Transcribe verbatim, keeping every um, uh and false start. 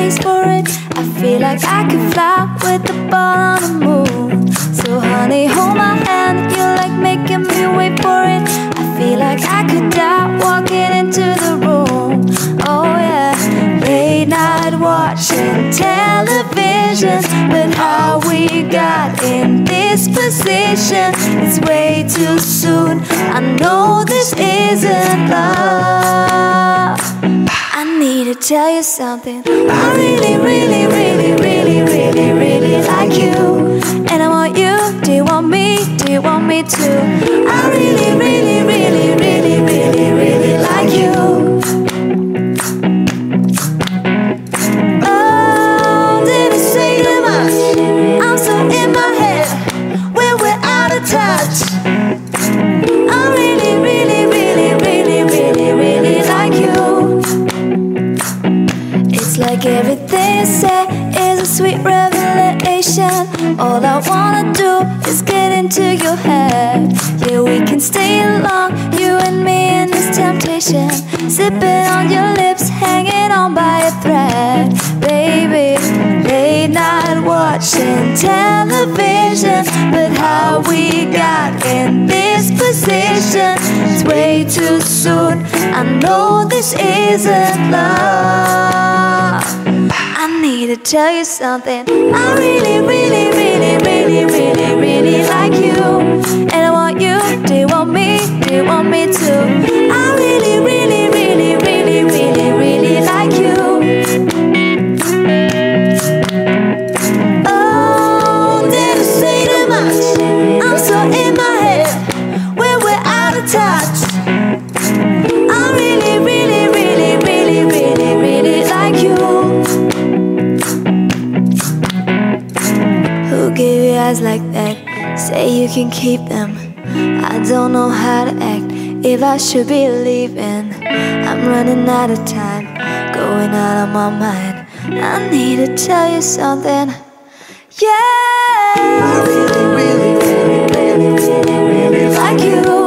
face for it. I feel like I could fly with the ball on the moon. So honey, hold my hand, you like making me wait for it. I feel like I could die walking into the room. Oh yeah, late night watching television, but how we got in this position, it's way too soon. I know this isn't love. I need to tell you something. I really, really, really, really, really, really like you, and I want you. Do you want me? Do you want me too? I really, really, really, really, really, really like you. Oh, did I say too much? I'm so in my head when we're out of touch. I really, really, really, really, really, really like you. It's like everything you say is a sweet revelation. All I wanna do is get into your head. Yeah, we can stay along, you and me in this temptation, sipping on your lips, hanging on by a thread. Baby, late night watching television, but how we got in this position, it's way too soon. I know this isn't love. I need to tell you something. I really, really, really, really, really, really like you, and I want you. Do you want me? Do you want me too? I really, really, really, really, really, really like you. Oh, did I say too much? I'm so in my head when we're out of touch. I really, really, really, really, really, really like you. Who gave you eyes like that? Say you can keep them. I don't know how to act, if I should be leaving. I'm running out of time, going out of my mind. I need to tell you something. Yeah, I really, really, really, really, really, really like you.